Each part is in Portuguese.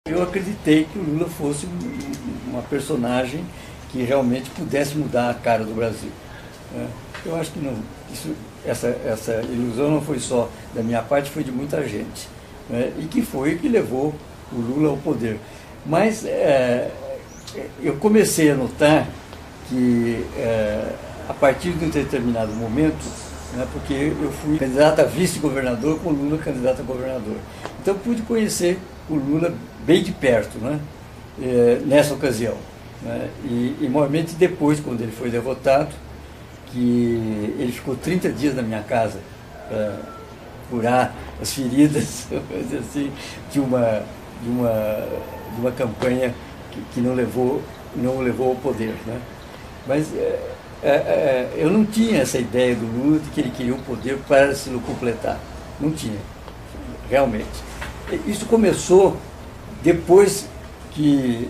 Eu acreditei que o Lula fosse uma personagem que realmente pudesse mudar a cara do Brasil. Eu acho que não, essa ilusão não foi só da minha parte, foi de muita gente. E que foi que levou o Lula ao poder. Mas eu comecei a notar que a partir de um determinado momento, porque eu fui candidato a vice-governador com o Lula candidato a governador. Então eu pude conhecer o Lula bem de perto, nessa ocasião. E normalmente depois, quando ele foi derrotado, que ele ficou 30 dias na minha casa para curar as feridas assim, de uma campanha que não o levou ao poder. Mas eu não tinha essa ideia do Lula de que ele queria o poder para se completar. Não tinha, realmente. Isso começou depois que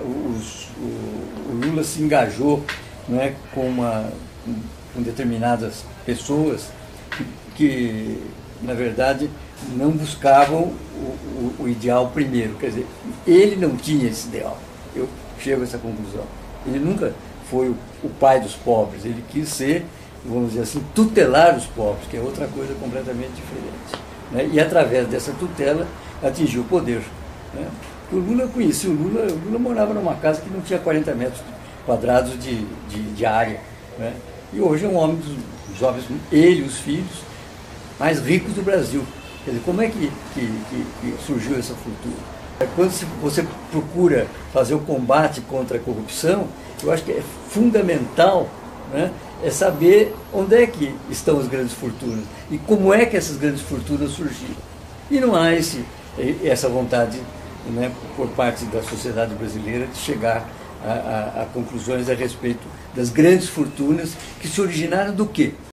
o Lula se engajou com determinadas pessoas que, na verdade, não buscavam o ideal primeiro. Quer dizer, ele não tinha esse ideal. Eu chego a essa conclusão. Ele nunca foi o pai dos pobres. Ele quis ser, vamos dizer assim, tutelar os pobres, que é outra coisa completamente diferente. E, através dessa tutela, atingiu o poder. O Lula conhecia o Lula morava numa casa que não tinha 40 metros quadrados de área. E hoje é um homem dos homens, ele e os filhos, mais ricos do Brasil. Quer dizer, como é que surgiu essa fortuna? Quando você procura fazer o combate contra a corrupção, eu acho que é fundamental é saber onde é que estão as grandes fortunas e como é que essas grandes fortunas surgiram. E não há essa vontade por parte da sociedade brasileira de chegar a conclusões a respeito das grandes fortunas que se originaram do quê?